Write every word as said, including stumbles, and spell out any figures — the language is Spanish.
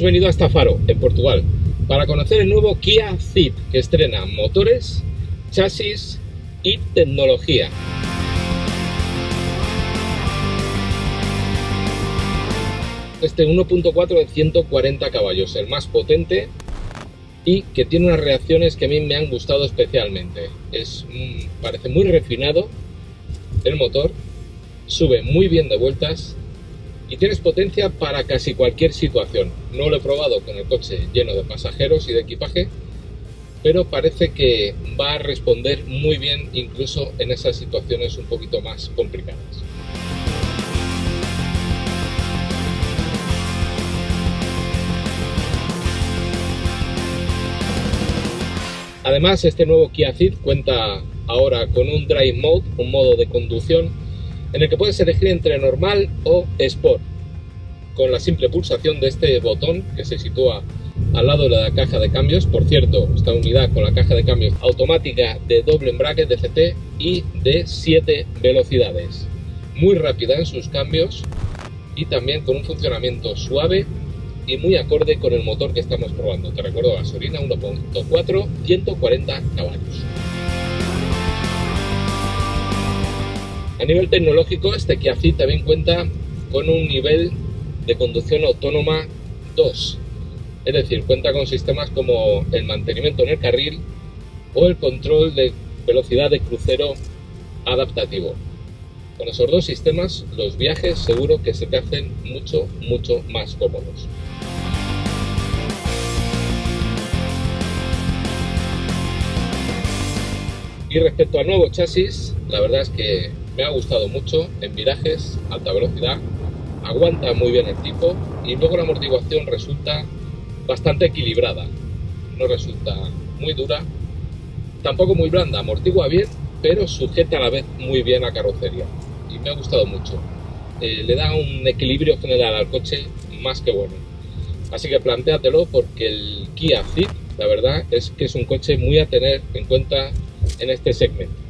venido hasta Faro, en Portugal, para conocer el nuevo Kia Ceed, que estrena motores, chasis y tecnología. Este uno punto cuatro de ciento cuarenta caballos, el más potente, y que tiene unas reacciones que a mí me han gustado especialmente. Es, mm, parece muy refinado el motor, sube muy bien de vueltas y tienes potencia para casi cualquier situación. No lo he probado con el coche lleno de pasajeros y de equipaje, pero parece que va a responder muy bien incluso en esas situaciones un poquito más complicadas. Además, este nuevo Kia Ceed cuenta ahora con un Drive Mode, un modo de conducción en el que puedes elegir entre normal o Sport, con la simple pulsación de este botón que se sitúa al lado de la caja de cambios. Por cierto, esta unidad con la caja de cambios automática de doble embrague D C T y de siete velocidades, muy rápida en sus cambios y también con un funcionamiento suave y muy acorde con el motor que estamos probando. Te recuerdo, gasolina uno punto cuatro, ciento cuarenta caballos. A nivel tecnológico, este Kia Ceed también cuenta con un nivel de conducción autónoma dos, es decir, cuenta con sistemas como el mantenimiento en el carril o el control de velocidad de crucero adaptativo. Con esos dos sistemas, los viajes seguro que se te hacen mucho, mucho más cómodos. Y respecto al nuevo chasis, la verdad es que me ha gustado mucho en virajes, alta velocidad, aguanta muy bien el tipo y luego la amortiguación resulta bastante equilibrada, no resulta muy dura, tampoco muy blanda, amortigua bien, pero sujeta a la vez muy bien a carrocería y me ha gustado mucho. Eh, le da un equilibrio general al coche más que bueno, así que plantéatelo porque el Kia Ceed, la verdad es que es un coche muy a tener en cuenta en este segmento.